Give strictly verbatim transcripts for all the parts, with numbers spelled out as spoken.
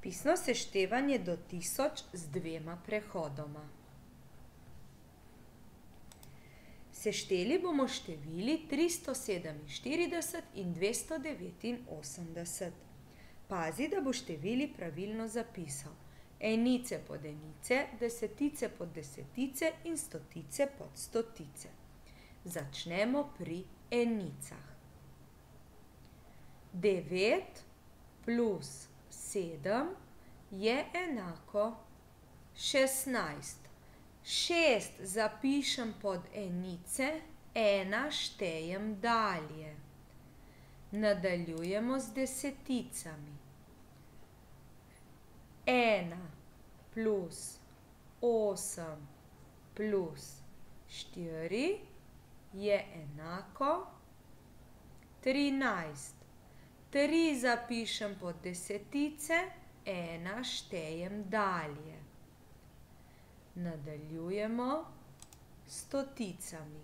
Pisno seštevanje do tisoč z dvema prehodoma. Sešteli bomo števili tristo sedeminštirideset in dvesto devetinosemdeset. Pazi, da boš števili pravilno zapisal. Enice pod enice, desetice pod desetice in stotice pod stotice. Začnemo pri enicah. devet plus sedem je enako šestnajst. šest zapišem pod enice, ena štejem dalje. Nadaljujemo z deseticami. ena plus osem plus štiri je enako trinajst. tri zapišem pod desetice, ena štejem dalje. Nadaljujemo s stoticami.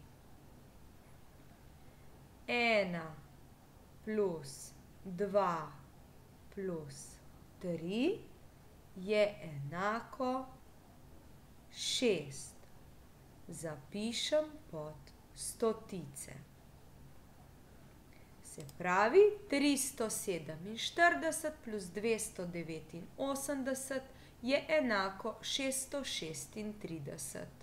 ena plus dva plus tri je enako šest. Zapišem pod stotice. Se pravi, tristo sedeminštirideset plus dvesto devetinosemdeset je enako šeststo šestintrideset.